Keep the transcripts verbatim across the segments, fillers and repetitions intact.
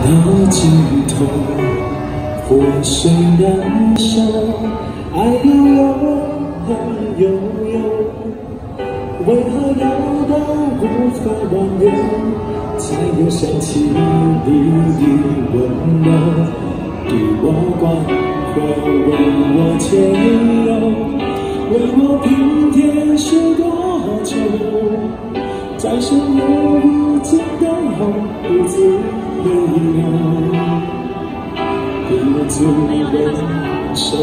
的尽头，活水燃烧，爱悠悠，恨悠悠，为何要到无法挽留，才又想起你的温柔，给我关怀，为我牵柔，为我平添许多愁，在深夜无尽的后，独自泪流，给我足忍受。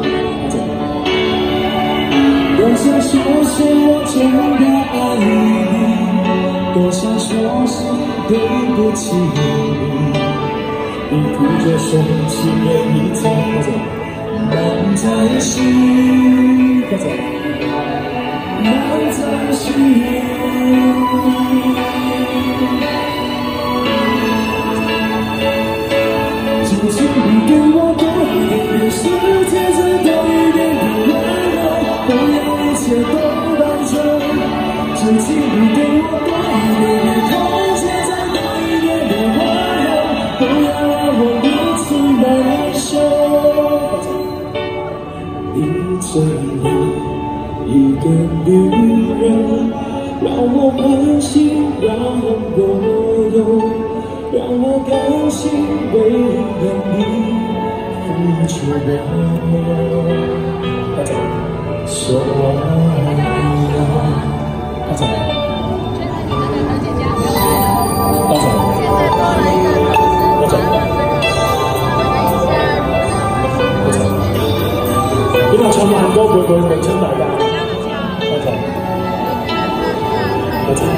多想说声我真的爱你，多想说声对不起你，你哭着说情人已经难在心，难在心。就请你给我多一点点时间，再多一点点温柔，不要一切都带走。就请你给我多一点点空间，再多一点点温柔，不要让我如此难受。你这样一个女人，让我欢喜，让我忧，让我甘心为了你付出我所有。大仔，大仔，大仔，邊個唱慢歌會唔會明親大家？大仔，大仔。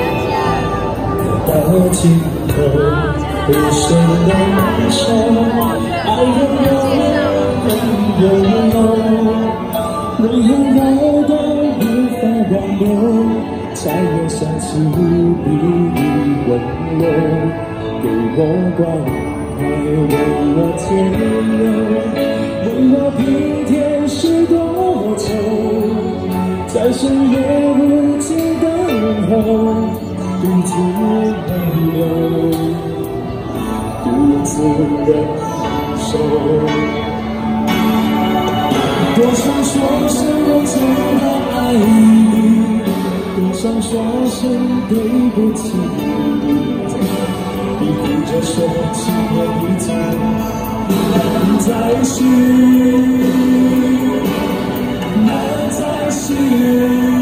的尽头，不谁能守，爱悠悠，恨悠悠，为何要到无法挽留，才又想起你的温柔，给我关怀，为我牵柔，为我平添许多愁，在深夜无尽等候。独自泪流，独自忍受。多想说声我真的爱你，多想说声对不起你，哭着说情人已经难在心，难在心。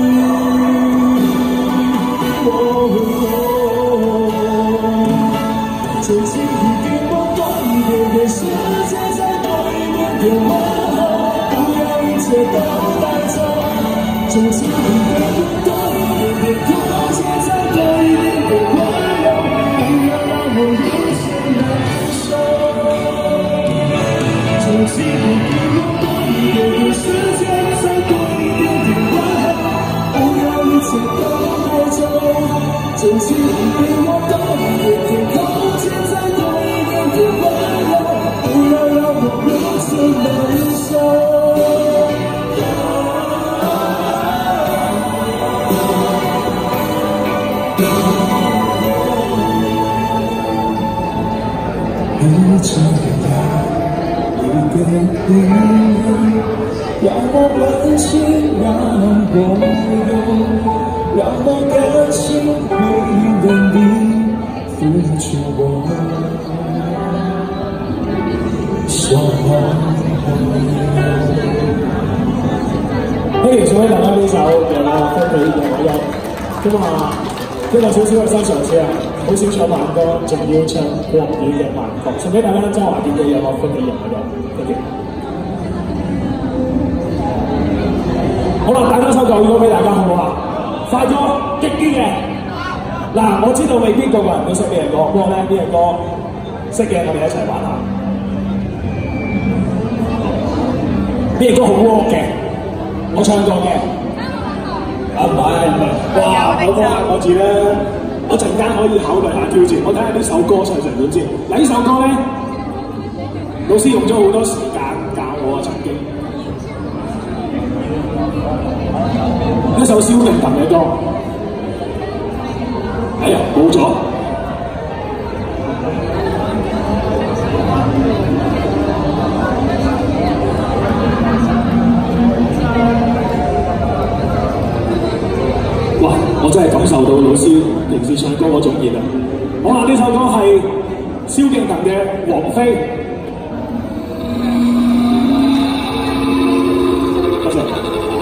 就请你给我多一点点时间，再多一点点温柔，不要一切都带走。就请你给我多一点点空间，再多一点点温柔，不要让我如此难受。就请你给我多一点点时间，再多一点点温柔，不要一切都带走。就请你给我多一点点空间，再多一点点温柔，不要让我如此难受。你这样一个女人，让我温馨，让我忧，让我甘心为了你付出我所有。歡迎所有大家呢首嘅風起嘅我有咁啊，一個少少嘅新嘗試啊，好少唱慢歌，仲要唱國語嘅慢曲，送俾大家周華健嘅有個歡喜人喺度，多謝。好啦，打多首舊歌俾大家好唔好啊？快歌激啲嘅，嗱，我知道未必個個人都識呢隻歌，不過咧呢隻歌識嘅我哋一齊玩下。呢隻歌好 rock 嘅，我唱過嘅。啊唔係唔係，哇！我講下我字咧，我陣間可以考慮下挑戰，我睇下呢首歌唱成點先。嗱呢首歌咧，老師用咗好多時間教我啊，曾經。一首蕭敬騰嘅歌，哎呀冇咗， 受到老師平時唱歌嗰種熱啊！好啦，呢首歌係蕭敬騰嘅《王妃》。多謝。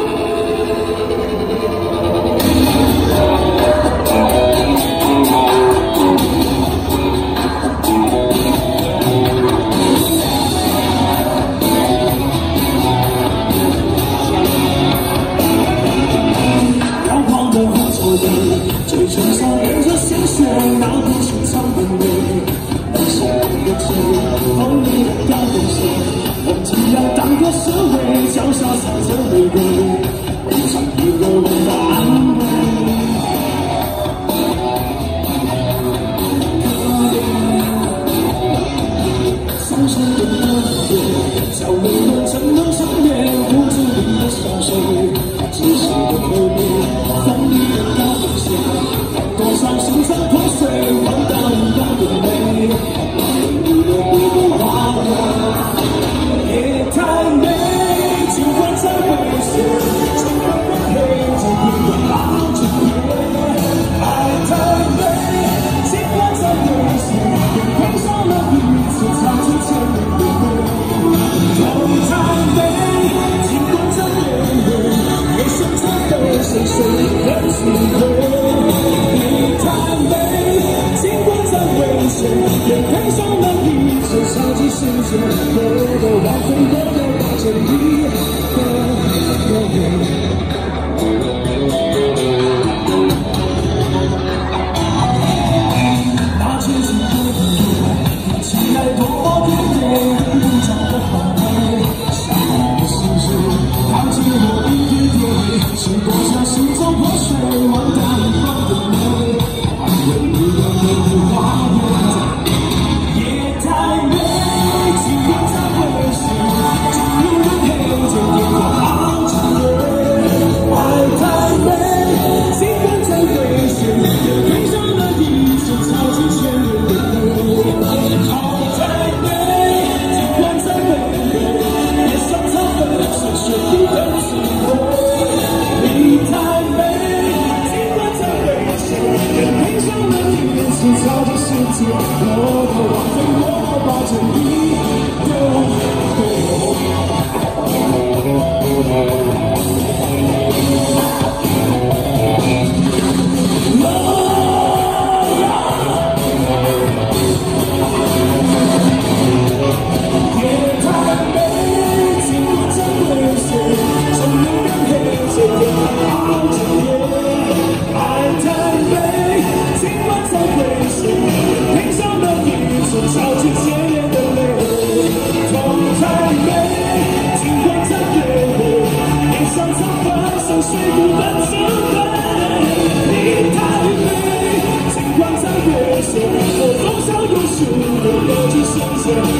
最唇上流着鲜血，那不是苍的美，那是你的罪，哦，你的高跟鞋，我既然当过侍卫，脚下踩着玫瑰，背上一个吻的安慰。伤心的歌夜，叫我们怎能相恋？无助你的双手，窒息的回忆，风里的高跟鞋。多少心肠破碎，换到一样的美，对你的不够花也太美，尽管再危险，尽管人黑着眼光熬着夜，爱太美，尽管再危险，也配上了彼此擦出千年的泪，痛太美，尽管再卑微，也深藏的深深的智慧。也配上了一首超级世界，我的王妃，我的王正义，那清醒的夜，起来多么甜美，不找的防备，想你的心事，扛起我一点点，是多少心中破碎，换到一方的美，安慰你的每句话。超级世界，我的王妃，我保证你也太美，尽管再危险，总有人陪着我熬着夜，爱太美，尽管再危险。配上了一次超级鲜艳的泪，痛太美，尽管再卑微，脸上擦满像水库的滋味。你太美，尽管再危险，我多少有数的逻辑世界。